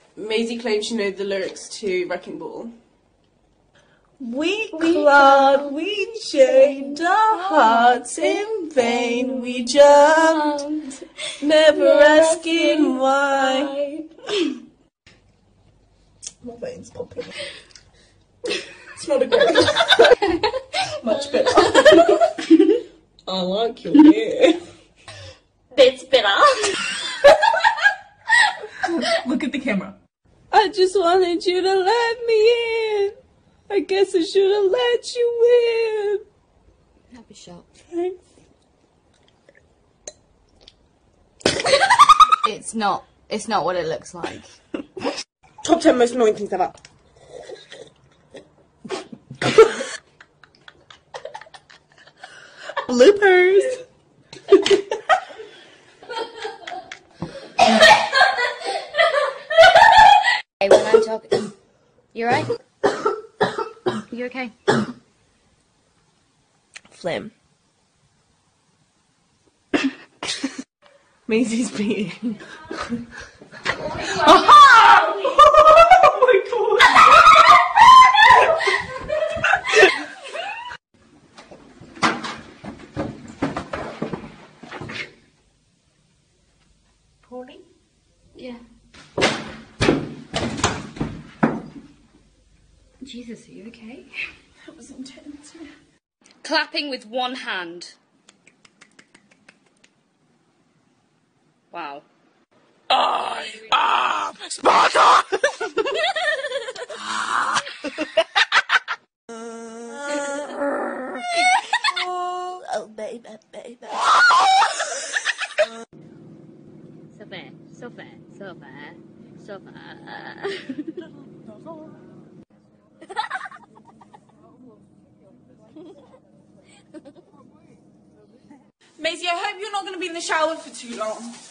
Maisie claims she knows the lyrics to Wrecking Ball. We clawed, we chained our hearts in vain. We jumped, never asking why. My veins popping. It's not a great. Much better. I like your hair. Bits better. Look at the camera. I just wanted you to let me in. I guess I should have let you in. Happy shot. Thanks. It's not what it looks like. Top 10 most annoying things ever. Bloopers. Hey, when I'm talking, you right? You okay? Phlegm. Maisie's peeing. Aha! Oh my god! Pauline? Yeah. Jesus, are you okay? That was intense. Clapping with one hand. Wow. I am Sparta! Oh, baby, baby. Sophie. Maisie, I hope you're not going to be in the shower for too long.